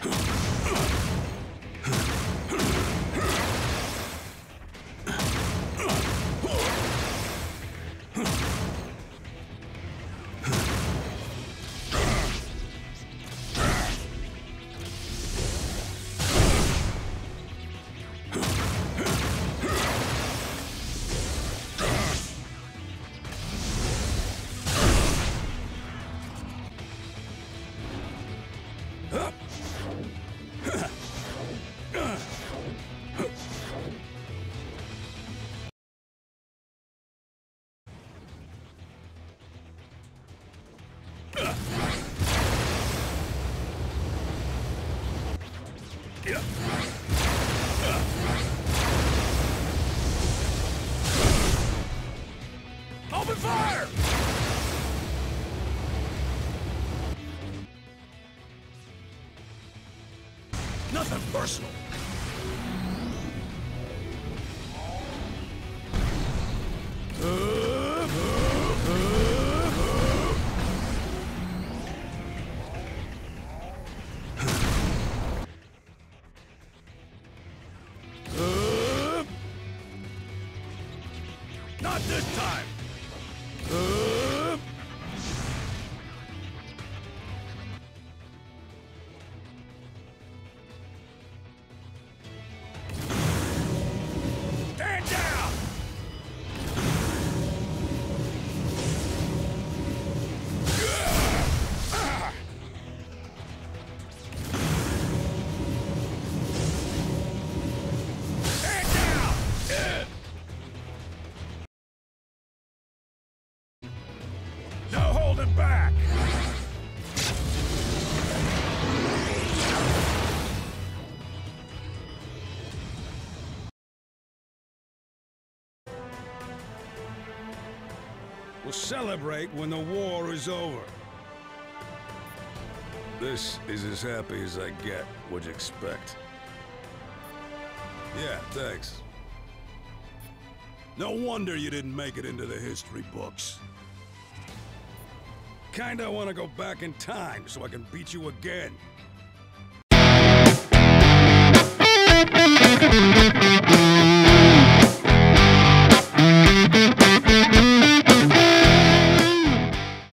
Open fire! Nothing personal. Not this time! Stand down! Stand down! No holding back! We'll celebrate when the war is over. This is as happy as I get. What'd you expect? Yeah, thanks. No wonder you didn't make it into the history books. Kinda wanna go back in time so I can beat you again.